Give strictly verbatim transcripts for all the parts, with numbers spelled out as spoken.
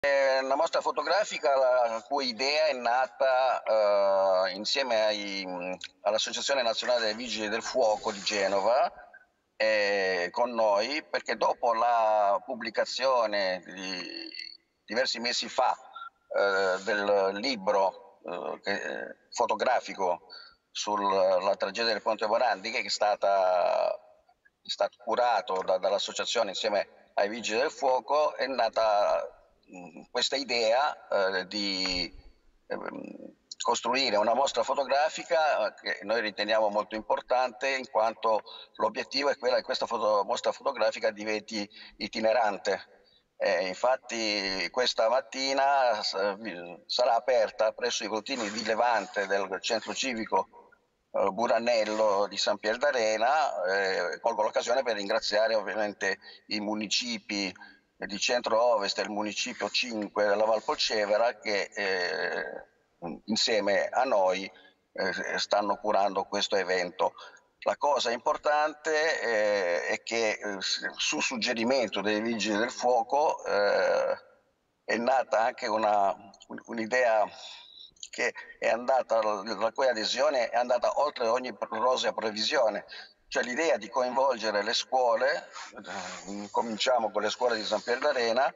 È una mostra fotografica la cui idea è nata eh, insieme ai, mh, all'Associazione Nazionale dei Vigili del Fuoco di Genova eh, con noi, perché dopo la pubblicazione di diversi mesi fa eh, del libro eh, che- fotografico sulla tragedia del Ponte Morandi, che è stata, è stato curato da- dall'associazione insieme ai Vigili del Fuoco, è nata mh, questa idea eh, di ehm, costruire una mostra fotografica eh, che noi riteniamo molto importante, in quanto l'obiettivo è quello che questa foto- mostra fotografica diventi itinerante. Eh, infatti questa mattina s- sarà aperta presso i voltini di Levante del centro civico eh, Buranello di San Pier d'Arena. Eh, colgo l'occasione per ringraziare ovviamente i municipi di centro-ovest e il municipio cinque della Val Polcevera che eh, insieme a noi eh, stanno curando questo evento. La cosa importante eh, è che eh, su suggerimento dei Vigili del Fuoco eh, è nata anche una, un'idea che è andata, la cui adesione è andata oltre ogni rosea previsione, cioè l'idea di coinvolgere le scuole. Eh, cominciamo con le scuole di San Pier d'Arena.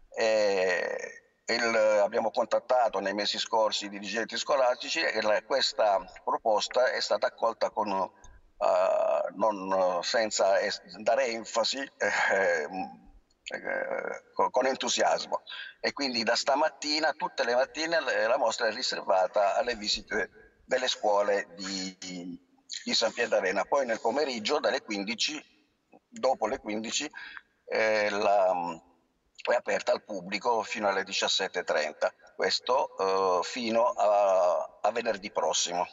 eh, il, abbiamo contattato nei mesi scorsi i dirigenti scolastici e la, questa proposta è stata accolta con, uh, non, senza es, dare enfasi, eh, eh, con entusiasmo. E quindi da stamattina, tutte le mattine, la mostra è riservata alle visite delle scuole di, di San Pier d'Arena. Poi nel pomeriggio, dalle quindici, dopo le quindici, eh, la, è aperta al pubblico fino alle diciassette e trenta, questo eh, fino a, a venerdì prossimo.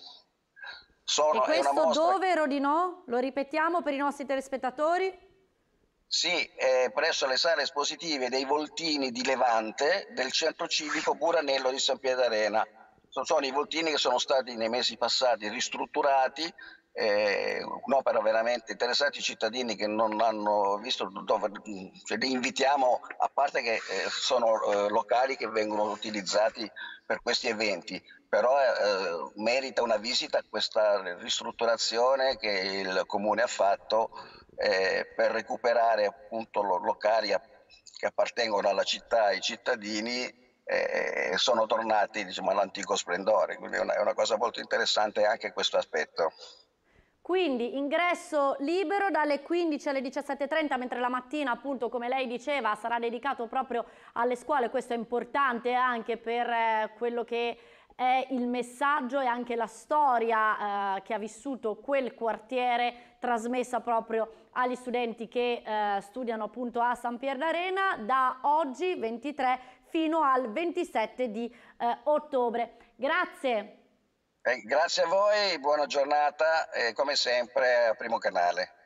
E Sono, è una questo mostra. dove, Rodinò? Lo ripetiamo per i nostri telespettatori? Sì, è presso le sale espositive dei Voltini di Levante del centro civico Buranello di San Pietrarena. Sono i voltini che sono stati nei mesi passati ristrutturati, eh, un'opera veramente interessante. I cittadini che non hanno visto, dove, cioè, li invitiamo, a parte che eh, sono eh, locali che vengono utilizzati per questi eventi, però eh, merita una visita a questa ristrutturazione che il Comune ha fatto eh, per recuperare appunto locali che appartengono alla città ai cittadini e eh, sono tornati, diciamo, all'antico splendore. Quindi è una, è una cosa molto interessante anche questo aspetto. Quindi ingresso libero dalle quindici alle diciassette e trenta, mentre la mattina, appunto, come lei diceva, sarà dedicato proprio alle scuole. Questo è importante anche per eh, quello che è il messaggio e anche la storia eh, che ha vissuto quel quartiere, trasmessa proprio agli studenti che eh, studiano appunto a San Pier d'Arena da oggi ventitré fino al ventisette di eh, ottobre. Grazie. Eh, grazie a voi, buona giornata e come sempre a Primo Canale.